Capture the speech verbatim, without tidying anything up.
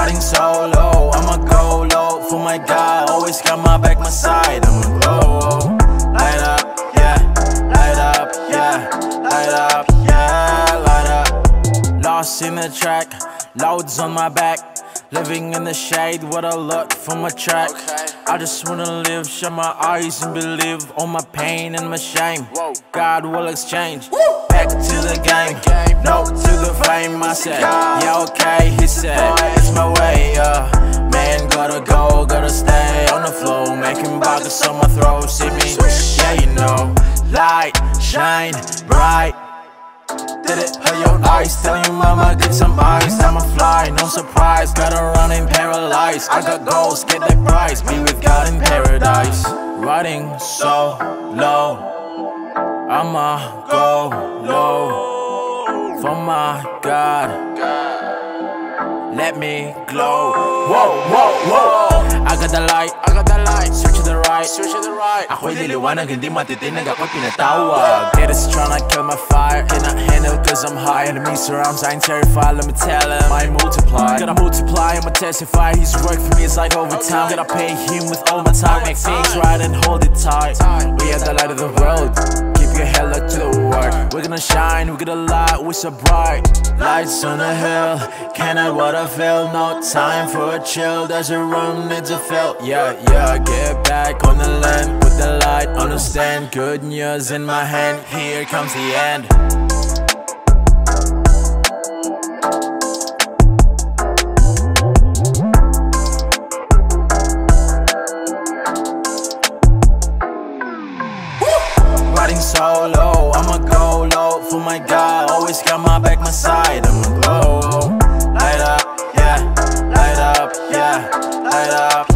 Riding solo, I'ma go low. For my God, always got my back, my side. I'ma glow. Light up, yeah. Light up, yeah. Light up, yeah. Light up. Lost in the track, loads on my back. Living in the shade, what I look for my track. Okay. I just wanna live, shut my eyes and believe. All my pain and my shame, Whoa. God will exchange. Woo. Back to the game, game. No to the fame. I said, yeah, okay, he said, it's my way, yeah. Man, gotta go, gotta stay on the flow. Making buckets on my throat, see me, yeah, you know. Light, shine, bright. Did it hurt your eyes? Tell you mama, get some ice. I'ma fly, no surprise. Gotta run in paralyzed. I got goals, get that prize. Be with God in paradise. Riding so low, I'ma go low. For my God, let me glow. Whoa, whoa, whoa. I got the light, I got the light. Switch to the right, switch to the right. Ako'y liliwanag, hindi matitinag, ako'y pinatawag. Haters tryna kill my fire, cannot handle cause I'm high. Enemies surround, I ain't terrified, let me tell him I multiply. Gotta multiply, I'ma testify. His work for me is like overtime. Gotta pay him with all my time. Make things right and hold it tight. We are the light of the world, keep your head up to the work. We're gonna shine, we're gonna light, we're so bright. Lights on the hill, cannot what I feel. No time for a chill, there's a room, needs a fill. Yeah, yeah, get back on the land. Put the light on the stand. Good news in my hand, here comes the end. Riding solo, I'ma go low. For my God, always got my back, my side. I'ma glow. Light up, yeah. Light up, yeah. Light up.